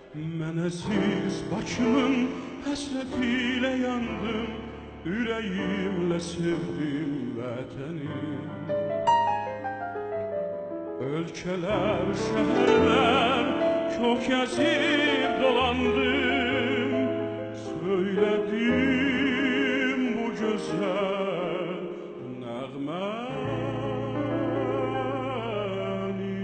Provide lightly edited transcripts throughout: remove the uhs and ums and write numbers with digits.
Mən əziz Bakımın həsrətilə yandım, ürəyimlə sevdim vətəni. Ölkələr, şəhərlər çox gəzib dolandım, söylədim bu gözəl nəğməni.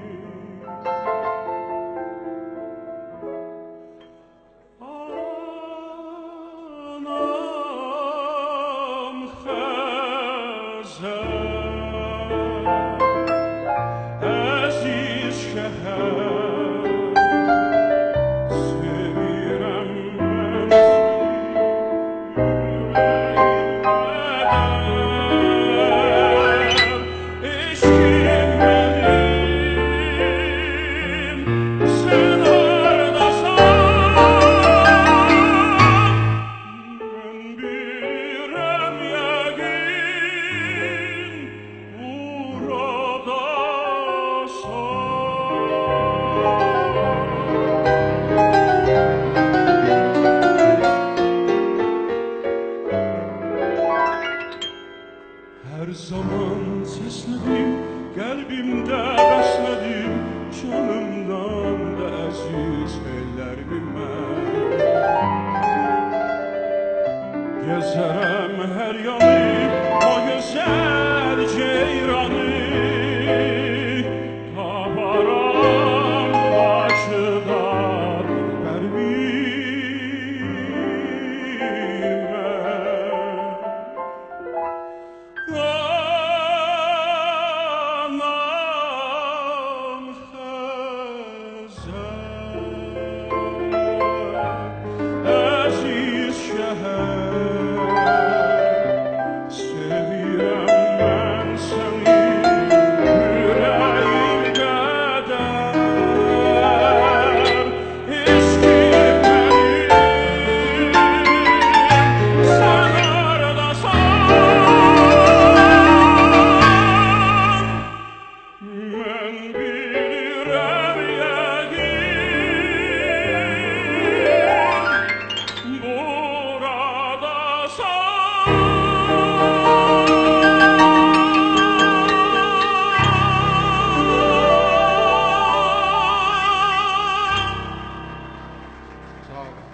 Anam Xəzər, əziz şəhər, sevirəm mən səni, eşkim mənim, sən hardasan? Mən bilirəm yəqin her zaman sesledim, kalbimde besledim, canımdan da aziz ellerimi mən. Gezerem her yanı, o güzel ceyranı, tabaram başıdan vermime. Anam Xəzər, əziz şəhər, sevirəm mən səni, ürəyim qədər, eşkim mənim, sən hardasan? Mən bilirəm yəqin buradasan. Sağ ol.